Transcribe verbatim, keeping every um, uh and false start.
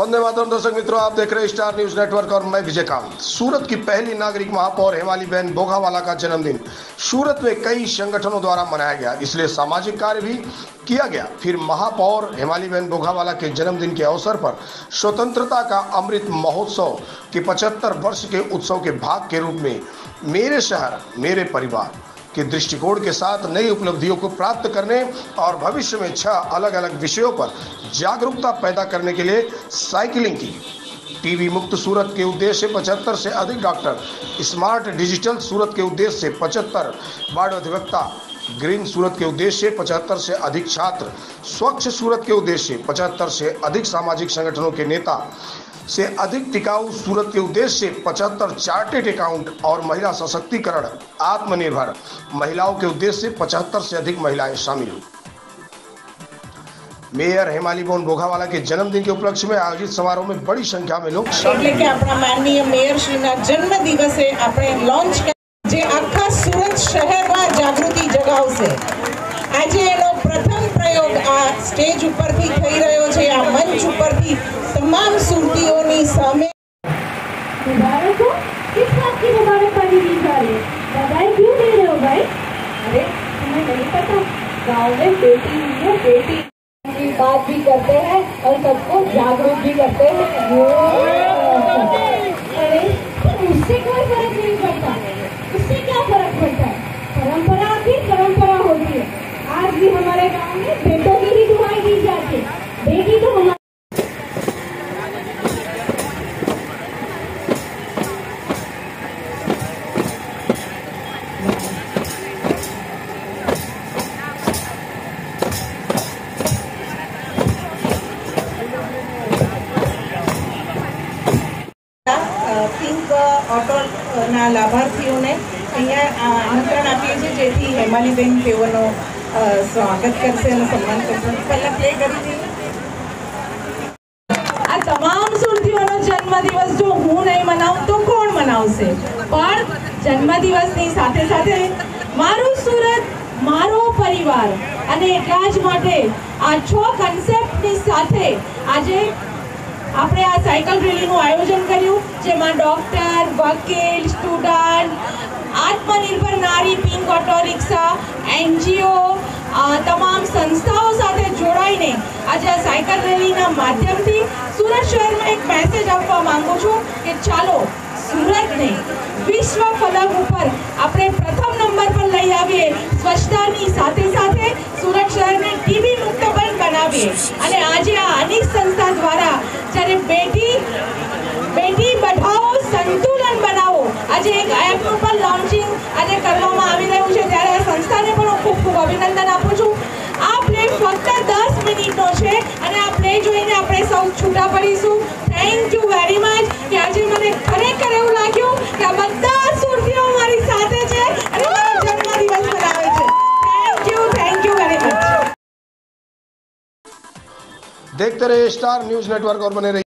वंदे मातरम। दर्शक मित्रों, आप देख रहे हैं स्टार न्यूज नेटवर्क और मैं विजयकांत। सूरत की पहली नागरिक महापौर हेमाली बहन बोघावाला का जन्मदिन सूरत में कई संगठनों द्वारा मनाया गया, इसलिए सामाजिक कार्य भी किया गया। फिर महापौर हेमाली बहन बोघावाला के जन्मदिन के अवसर पर स्वतंत्रता का अमृत महोत्सव के पचहत्तर वर्ष के उत्सव के भाग के रूप में मेरे शहर मेरे परिवार के दृष्टिकोण के साथ नई उपलब्धियों को प्राप्त करने और भविष्य में छह अलग अलग विषयों पर जागरूकता पैदा करने के लिए साइकिलिंग की। टीबी मुक्त सूरत के उद्देश्य से पचहत्तर से अधिक डॉक्टर, स्मार्ट डिजिटल सूरत के उद्देश्य से पचहत्तर वार्ड अधिवक्ता, ग्रीन सूरत के उद्देश्य से पचहत्तर से अधिक छात्र, स्वच्छ सूरत के उद्देश्य से पचहत्तर से अधिक सामाजिक संगठनों के नेता से अधिक टिकाऊ सूरत के उद्देश्य से पचहत्तर चार्टेड अकाउंट और महिला सशक्तिकरण आत्मनिर्भर महिलाओं के उद्देश्य से पचहत्तर से अधिक महिलाएं शामिल हुई। मेयर हेमाली बहन बोघावाला के जन्मदिन के उपलक्ष्य में आयोजित समारोह में बड़ी संख्या में लोग એટલે કે આપણા માનનીય મેયર શ્રીના જન્મ દિવસે આપણે લોન્ચ જે આખા સુરત શહેરમાં જાગૃતિ જગાવશે। આજે એનો પ્રથમ પ્રયોગ આ સ્ટેજ ઉપરથી થઈ રહ્યો છે। આ મંચ ઉપરથી તમામ સુરતીઓની સામે मुबारक हो। किस बात की मुबारकबादी दी जा रही है? बधाई क्यों दे रहे हो भाई? अरे तुम्हें नहीं पता, गाँव में बेटी हुई है, बेटी की बात भी करते हैं और सबको जागरूक भी करते हैं। अरे उससे कोई फर्क नहीं पड़ता, उससे क्या फर्क पड़ता है? परंपरा की परंपरा होती है। आज भी हमारे गाँव में बेटों की ही दुआएं दी जाती है। बेटी तो हमारी પિંક ઓટોના લાભાર્થીઓને અહીંયા આમંત્રણ આપીએ છીએ, જેથી હેમાલીબેન તેઓનો સ્વાગત કરશે અને સન્માન કરશે। પહેલા પ્લે કરી દઈએ। આ તમામ સુરતીઓનો જન્મદિવસ જો હું નહીં મનાવું તો કોણ મનાવશે? પણ જન્મદિવસની સાથે સાથે મારું સુરત મારો પરિવાર અને એટલા જ માટે આ છ કન્સેપ્ટની સાથે આજે આપણે આ સાયકલ રેલીનું આયોજન કર્યું, જેમાં ડોક્ટર, વકીલ, સ્ટુડન્ટ, આત્મનિર્ભર નારી, પિંક ઓટો રિક્ષા, એનજીઓ, તમામ સંસ્થાઓ સાથે જોડાઈને આજે આ સાયકલ રેલીના માધ્યમથી સુરત શહેરમાં એક મેસેજ આપવા માંગુ છું કે ચાલો સુરતને વિશ્વ ફલક ઉપર આપણે પ્રથમ નંબર પર લઈ આવીએ। સ્વચ્છતાની સાથે સાથે સુરત શહેરને ટીબી મુક્ત પણ બનાવીએ। અને આજે આ અનેક સંસ્થા દ્વારા જ્યારે બેટી બેટી બઢાઓ સંતુલન બનાવો આજે એક એપનું પણ લોન્ચિંગ આજે કરવામાં આવી રહ્યું છે, ત્યારે આ સંસ્થાને પણ હું ખૂબ ખૂબ અભિનંદન આપું છું। આ પ્લે ફક્ત દસ મિનિટનો છે અને આ પ્લે જોઈને આપણે સૌ છૂટા પડીશું। થેન્ક યુ વેરી મચ કે આજે મને ખરેખર એવું લાગ્યું કે આ બધા સુરતીઓ મારી સાથે છે અને મારો જન્મદિવસ મનાવે છે। Thank you thank you very much. देखते रहे स्टार न्यूज नेटवर्क और बने रहिए।